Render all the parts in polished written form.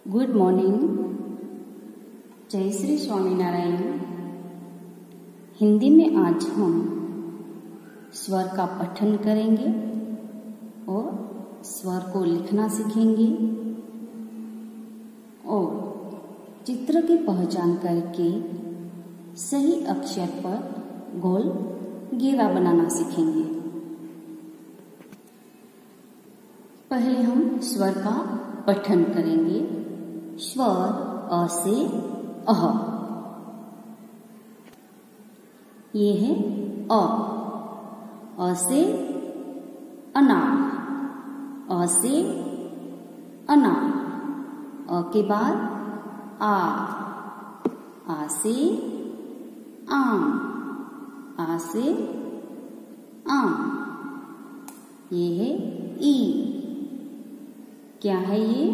Good morning. जय श्री स्वामीनारायण। हिंदी में आज हम स्वर का पठन करेंगे और स्वर को लिखना सीखेंगे और चित्र की पहचान करके सही अक्षर पर गोल घेरा बनाना सीखेंगे। पहले हम स्वर का पठन करेंगे। स्वर अ से अह। ये है अ से अनार, अ से अनार। अ के बाद आ से आम, आ से आम। ये है ई। क्या है ये?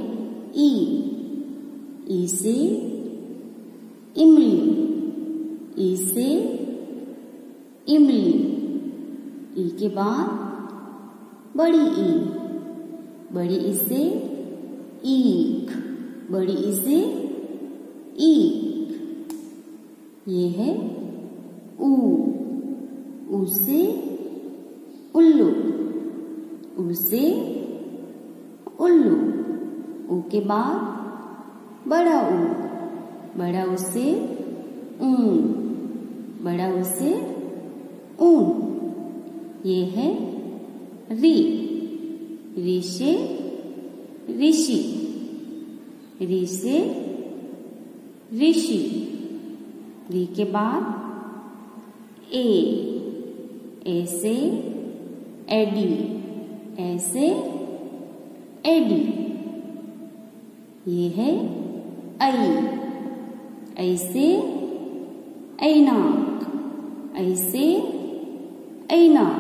ई से इमली, ई से इमली। ई के बाद बड़ी ई, बड़ी ई से ईख, बड़ी ई से ईख। ये है ऊ से उल्लू, ऊ से उल्लू। ऊ के बाद बड़ा ऊ, बड़ा ऊ से ऊन, बड़ा ऊ से ऊन। ये है री, री से ऋषि, री से ऋषि। री के बाद ए से एडी, ए से एडी। ये है ऐ से ऐनाक, ऐ से ऐनाक।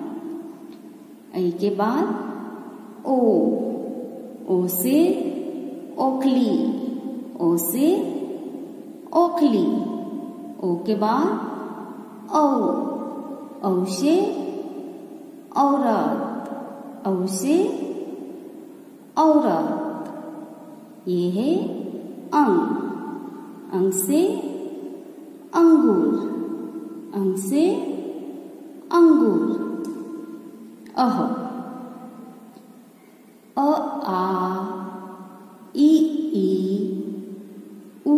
ऐ के बाद ओ से ओखली, ओ से ओखली। ओ के बाद औ से औरत, औ से औरत। ये है अंग से अंगूर, अंग से अंगूर। अह, आ ई उ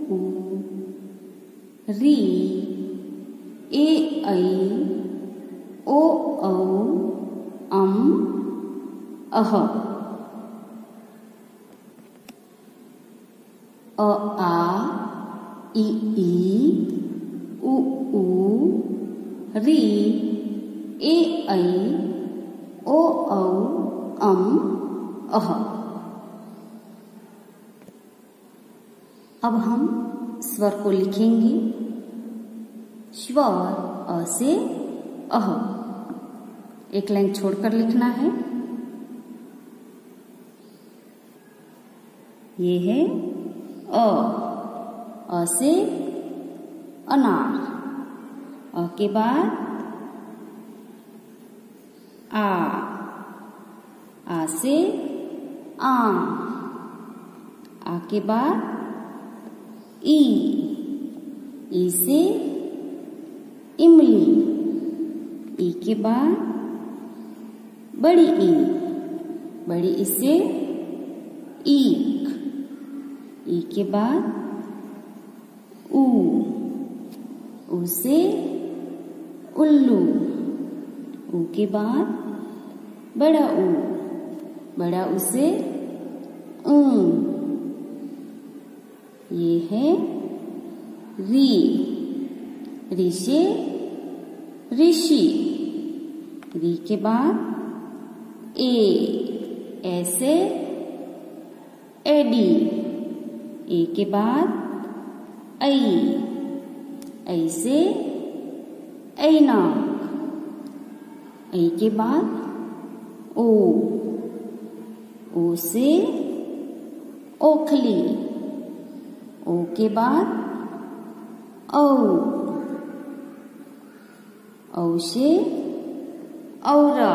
री ए ऐ ओ औ अह। आ ई उ री ए ऐ ओ औ अह। अब हम स्वर को लिखेंगे। स्वर अ से अह। एक लाइन छोड़कर लिखना है। ये है अ से अनार। अ के बाद आ से आम। आ के बाद ई से इमली। ई के बाद बड़ी ई, बड़ी ई से ईख। ई के बाद ऊ से उल्लू। ऊ के बाद बड़ा ऊ से ऊन। ये है री से ऋषि। री के बाद ए से एडी। ए के बाद ऐ से ऐनाक। ऐ के बाद ओ से ओखली। ओ के बाद औ से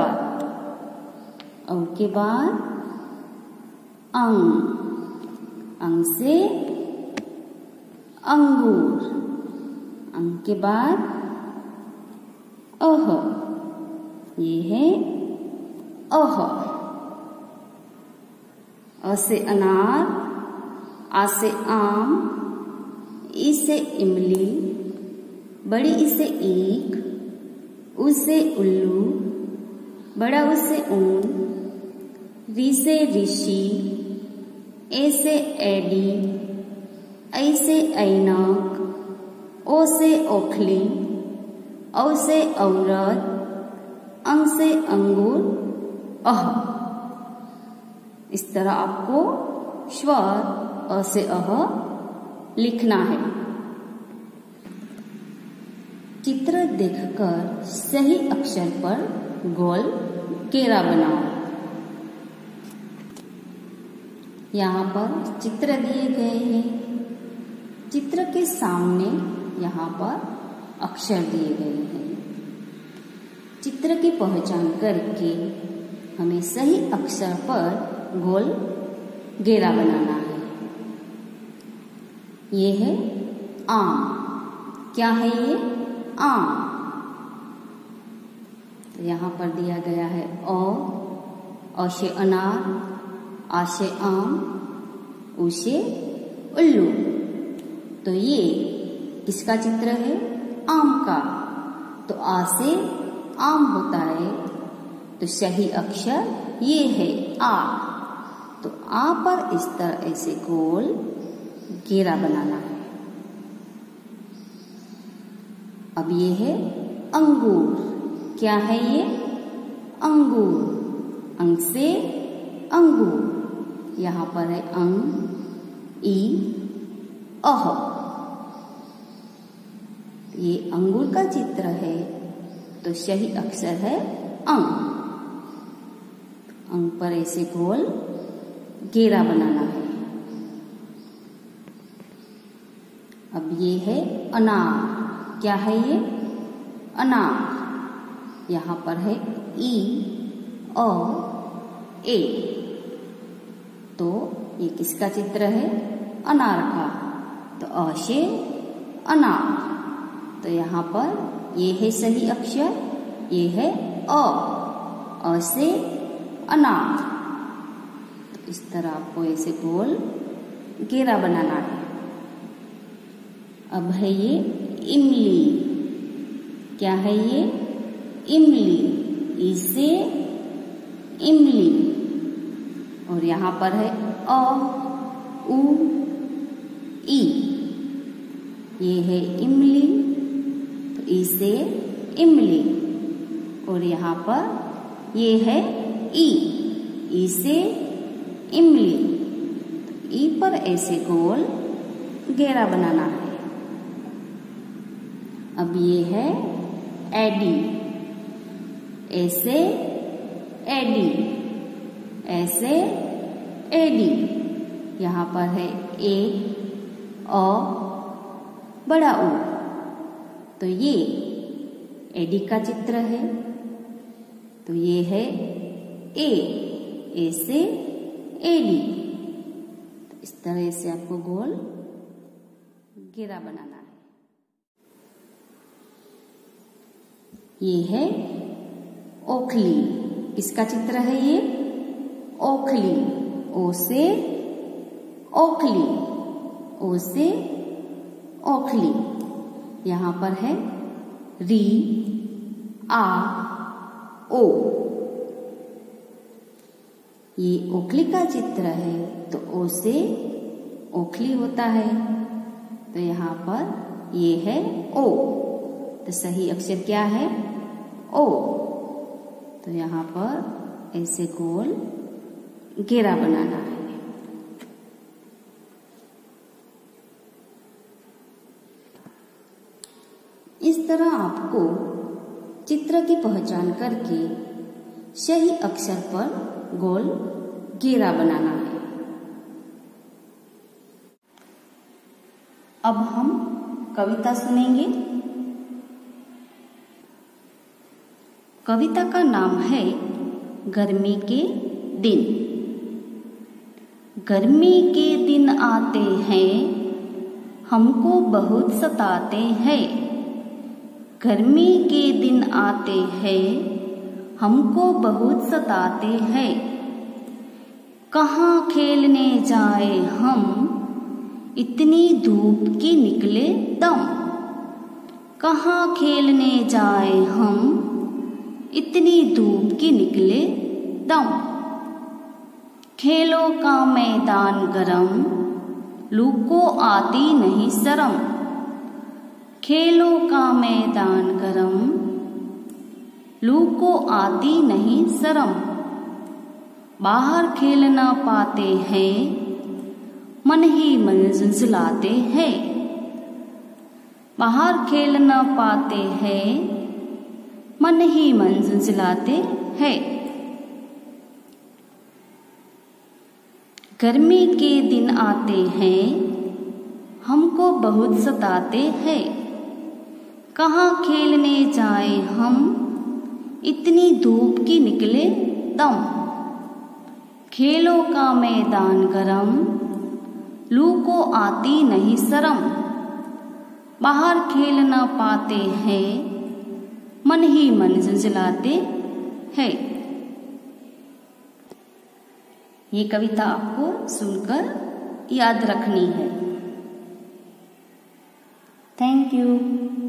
औरत। औ के बाद अंग। अंग से अंगूर, अंग के बाद अह, ये है अह। अ से अनार, आ से आम, ई से इमली, बड़ी ई से ईख, उ से उल्लू, बड़ा उ से ऊन, री से ऋषि, ए से एडी, ऐ से ऐनक, ओ से ओखली, औ से औरत, अंग से अंगूर, अह। इस तरह आपको स्वर अ से अह लिखना है। चित्र देखकर सही अक्षर पर गोल घेरा बनाओ। यहाँ पर चित्र दिए गए हैं। चित्र के सामने यहाँ पर अक्षर दिए गए हैं। चित्र की पहचान करके हमें सही अक्षर पर गोल घेरा बनाना है। ये है आम। क्या है ये? आम। तो यहाँ पर दिया गया है अ से अनार, आ से आम, उ से उल्लू। तो ये किसका चित्र है? आम का। तो आ से आम होता है, तो सही अक्षर ये है आ। तो आ पर इस तरह ऐसे गोल घेरा बनाना है। अब ये है अंगूर। क्या है ये? अंगूर। अंग से अंगूर। यहाँ पर है अंग, ई, अह। ये अंगूर का चित्र है, तो सही अक्षर है अंग। अंग पर ऐसे गोल घेरा बनाना है। अब ये है अनार। क्या है ये? अनार। यहाँ पर है ई, अ, ए। तो ये किसका चित्र है? अनार का। तो अ से अनार। तो यहाँ पर ये है सही अक्षर, ये है अ से अनार। तो इस तरह आपको ऐसे गोल घेरा बनाना है। अब है ये इमली। क्या है ये? इमली। इसे इमली। और यहाँ पर है अ, उ, ई। ये है इमली, तो इसे इमली। और यहाँ पर ये है ई, इसे इमली। तो ई पर ऐसे गोल घेरा बनाना है। अब ये है एडी। ऐसे एडी, ऐसे एडी। यहाँ पर है ए, अ, बड़ा ऊ। तो ये एडी का चित्र है। तो ये है ए से एडी। तो इस तरह से आपको गोल घेरा बनाना है। ये है ओखली। किसका चित्र है ये? ओखली। ओ से ओखली, ओ से ओखली। यहाँ पर है री, आ, ओ। ये ओखली का चित्र है, तो ओ से ओखली होता है। तो यहाँ पर ये है ओ। तो सही अक्षर क्या है? ओ। तो यहाँ पर ऐसे गोल घेरा बनाना है। इस तरह आपको चित्र की पहचान करके सही अक्षर पर गोल घेरा बनाना है। अब हम कविता सुनेंगे। कविता का नाम है गर्मी के दिन। गर्मी के दिन आते हैं हमको बहुत सताते हैं। गर्मी के दिन आते हैं हमको बहुत सताते हैं। कहाँ खेलने जाए हम इतनी धूप की निकले दम। कहाँ खेलने जाए हम इतनी धूप की निकले दम। खेलों का मैदान गरम लू को आती नहीं शर्म। खेलों का मैदान गरम लू को आती नहीं शर्म। बाहर खेल ना पाते हैं मन ही मन झुंझलाते हैं। बाहर खेल ना पाते हैं मन ही मन झुंझलाते हैं। गर्मी के दिन आते हैं हमको बहुत सताते हैं। कहाँ खेलने जाए हम इतनी धूप की निकले दम। खेलों का मैदान गरम लू को आती नहीं शर्म। बाहर खेल ना पाते हैं मन ही मन झुंझलाते हैं। ये कविता आपको सुनकर याद रखनी है। Thank you.